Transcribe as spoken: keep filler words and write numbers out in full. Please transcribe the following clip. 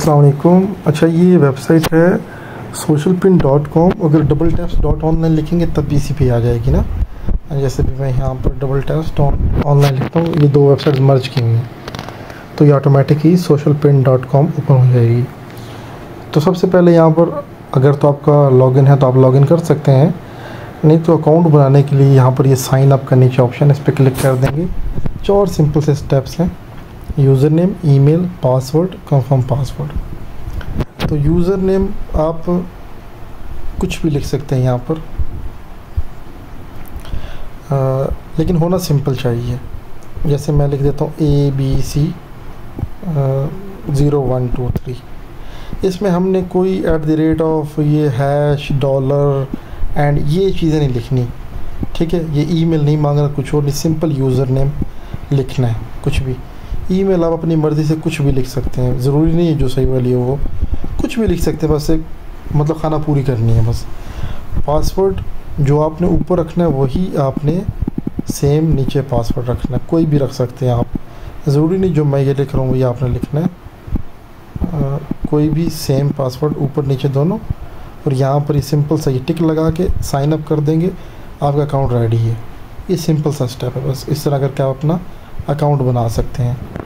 अस्सलाम वालेकुम। अच्छा, ये वेबसाइट है सोशल पिन डॉट कॉम। अगर डबल टैप्स डॉट ऑनलाइन लिखेंगे तब भी इसी पे आ जाएगी ना। जैसे भी मैं यहाँ पर डबल टैप्स डॉट ऑनलाइन लिखता हूँ, ये दो वेबसाइट मर्ज की हुई हैं तो ये ऑटोमेटिक ही social pin dot com open हो जाएगी। तो सबसे पहले यहाँ पर अगर तो आपका लॉगिन है तो आप लॉगिन कर सकते हैं, नहीं तो अकाउंट बनाने के लिए यहाँ पर ये साइन अप का नीचे ऑप्शन है, इस पर क्लिक कर देंगे। चार सिंपल से स्टेप्स हैं, user name, email, password, confirm password. तो यूज़र नेम आप कुछ भी लिख सकते हैं यहाँ पर, आ, लेकिन होना सिंपल चाहिए। जैसे मैं लिख देता हूँ A B C zero one two three. इसमें हमने कोई एट द रेट ऑफ ये हैश डॉलर एंड ये चीज़ें नहीं लिखनी, ठीक है। ये ईमेल नहीं मांग रहा, कुछ और नहीं, सिंपल यूज़र नेम लिखना है। कुछ भी ईमेल आप अपनी मर्ज़ी से कुछ भी लिख सकते हैं, ज़रूरी नहीं है जो सही वाली हो वो, कुछ भी लिख सकते हैं, बस एक मतलब खाना पूरी करनी है बस। पासवर्ड जो आपने ऊपर रखना है वही आपने सेम नीचे पासवर्ड रखना है, कोई भी रख सकते हैं आप, ज़रूरी नहीं जो मैं ये लिख रहा हूँ वही आपने लिखना है। आ, कोई भी सेम पासवर्ड ऊपर नीचे दोनों, और यहाँ पर ये सिंपल सा ये टिक लगा के साइन अप कर देंगे, आपका अकाउंट रेडी है। ये सिंपल सा स्टेप है, बस इस तरह करके आप अपना अकाउंट बना सकते हैं।